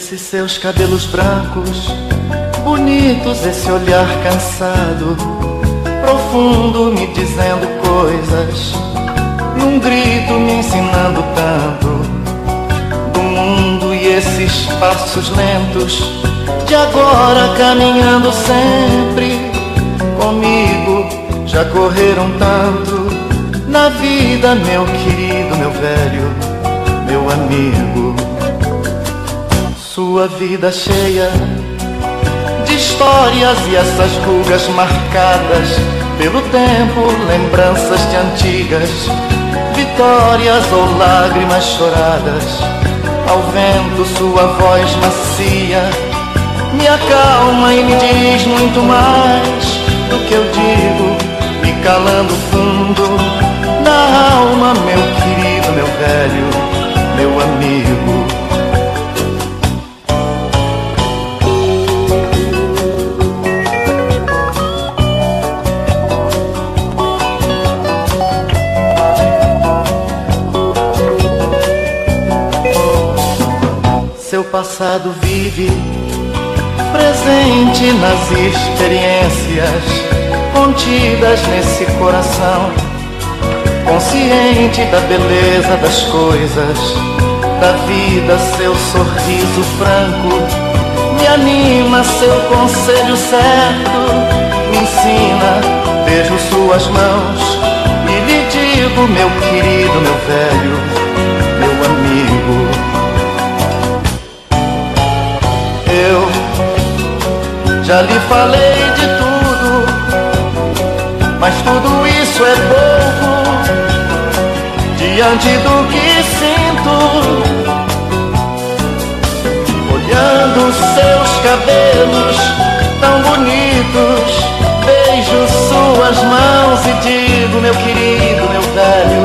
Esses seus cabelos brancos, bonitos, esse olhar cansado, profundo, me dizendo coisas, num grito me ensinando tanto do mundo. E esses passos lentos de agora caminhando sempre comigo, já correram tanto na vida, meu querido, meu velho, meu amigo. Sua vida cheia de histórias e essas rugas marcadas pelo tempo, lembranças de antigas vitórias ou lágrimas choradas. Ao vento sua voz macia me acalma e me diz muito mais do que eu digo, me calando fundo na alma, meu querido, meu velho, meu amigo. Seu passado vive presente nas experiências contidas nesse coração, consciente da beleza das coisas, da vida. Seu sorriso franco me anima, seu conselho certo me ensina. Beijo suas mãos e lhe digo, meu querido, meu velho, meu amigo. Eu já lhe falei de tudo, mas tudo isso é pouco diante do que sinto. Olhando seus cabelos tão bonitos, beijo suas mãos e digo, meu querido, meu velho,